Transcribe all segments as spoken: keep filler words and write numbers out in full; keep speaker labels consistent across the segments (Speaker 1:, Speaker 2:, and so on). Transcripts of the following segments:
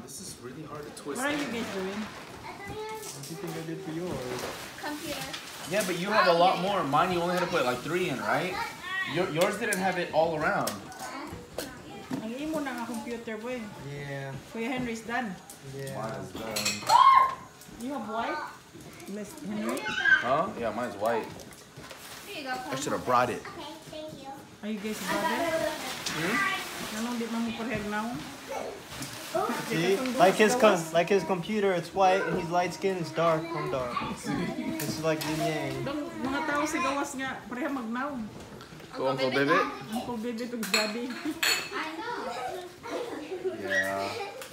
Speaker 1: this is really hard to twist.
Speaker 2: What are you guys doing?
Speaker 3: What do you think I did for yours?
Speaker 4: Computer.
Speaker 1: Yeah, but you have a lot more. Mine, you only had to put like three in, right? Your, yours didn't have it all around.
Speaker 2: Ang imo na nga computer, boy.
Speaker 3: Yeah.
Speaker 2: Kuya Henry's done.
Speaker 3: Yeah.
Speaker 1: Mine is done.
Speaker 2: You have white? Miss Henry?
Speaker 1: Huh? Yeah, mine's white.
Speaker 4: Here you go.
Speaker 1: I should have brought it.
Speaker 4: Okay, thank you.
Speaker 2: Are you guys brother?
Speaker 1: Hmm?
Speaker 2: Nanong di mo parehag now?
Speaker 3: See? Like his com like his computer, it's white, and he's light skinned, it's dark, I'm dark. It's like yin yang.
Speaker 2: Dong, mga tao sa gawas nga, parehag magnaw.
Speaker 1: Go Uncle Bibit?
Speaker 2: Uncle Bibit ug daddy.
Speaker 4: I know.
Speaker 1: Yeah.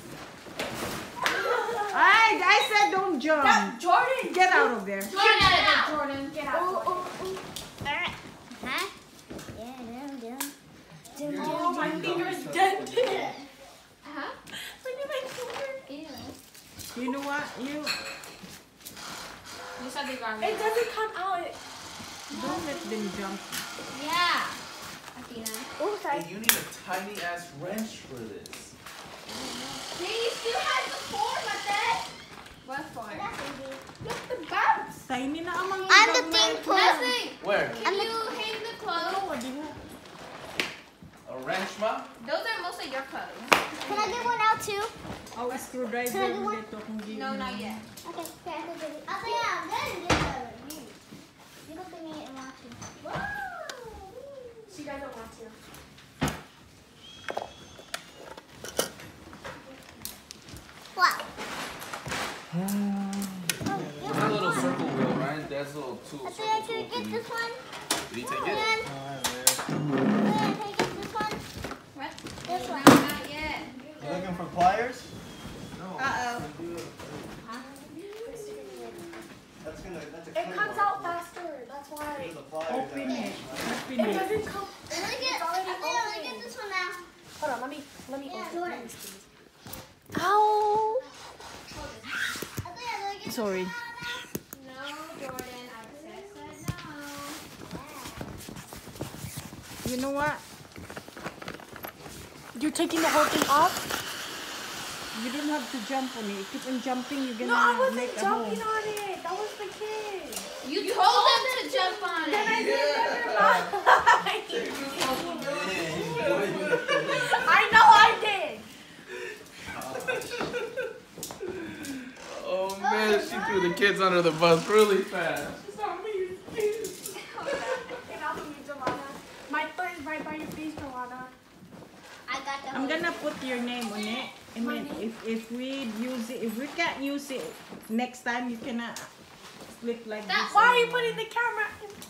Speaker 2: Ay, I said don't jump.
Speaker 4: That Jordan.
Speaker 2: Get out of there.
Speaker 4: Get out of there, Jordan. Get out.
Speaker 5: Oh, oh, oh. Huh? Yeah, down, down. Down, down.
Speaker 4: Oh, my finger's dented. Huh? Look at my finger. Ew.
Speaker 2: You know what? You
Speaker 4: You said the garment.
Speaker 5: It doesn't come out. It...
Speaker 2: don't let them jump.
Speaker 4: Yeah. Athena.
Speaker 5: Oh, sorry.
Speaker 1: Hey, you need a tiny ass wrench for this.
Speaker 4: Yeah, you still have the form, Ate. What form? Look, the bumps.
Speaker 2: Tiny na amang
Speaker 5: I'm the thing for.
Speaker 4: Nothing.
Speaker 1: Where?
Speaker 4: Can you hang the clothes?
Speaker 1: A wrench, ma?
Speaker 4: Those are most of your clothes.
Speaker 5: Can I get one out too?
Speaker 2: Oh, a screwdriver.
Speaker 5: Can I do one?
Speaker 2: dito kung di-
Speaker 4: No, not yet.
Speaker 5: Okay, okay, I can get it. Okay, yeah, I'm gonna get it. You, you look at me and watch it.
Speaker 4: She doesn't want to.
Speaker 5: Wow.
Speaker 1: It's a little circle wheel, right? That's a little tool.
Speaker 5: I think I can get this one.
Speaker 1: Did he take
Speaker 5: And
Speaker 1: it?
Speaker 5: then, and then I can get this one.
Speaker 4: What?
Speaker 5: This
Speaker 4: No,
Speaker 5: one.
Speaker 4: not yet.
Speaker 3: You looking for pliers? No.
Speaker 2: Uh-oh.
Speaker 3: That's gonna, that's a
Speaker 5: It comes out faster. That's why.
Speaker 3: The pliers
Speaker 2: Open
Speaker 3: out.
Speaker 2: it. Open
Speaker 5: It
Speaker 2: it.
Speaker 5: doesn't come.
Speaker 4: Let me get,
Speaker 5: It's already
Speaker 4: I think I'll
Speaker 5: open.
Speaker 4: get this one now.
Speaker 5: Hold on, let me let me
Speaker 4: Yeah,
Speaker 5: open.
Speaker 4: Jordan.
Speaker 5: Let me see. Ow!
Speaker 2: Sorry.
Speaker 4: No, Jordan. I said, said no.
Speaker 2: You know what?
Speaker 5: You're taking the whole thing off?
Speaker 2: You don't have to jump on it. Keep on jumping, you're gonna
Speaker 5: No, I
Speaker 2: make
Speaker 5: wasn't
Speaker 2: a hole.
Speaker 5: jumping on it. That was the kid.
Speaker 4: You, told them to jump on it.
Speaker 5: Then I said never mind. I know I did.
Speaker 1: Oh man, she threw the kids under the bus really fast.
Speaker 5: It's not me. Get off of me, Joanna. My foot is right by your face, Joanna.
Speaker 4: I got the
Speaker 2: I'm gonna put your name on it. I mean, if, if we use it, if we can't use it next time, you cannot flip like
Speaker 4: That-
Speaker 2: this.
Speaker 5: Why are you putting the camera in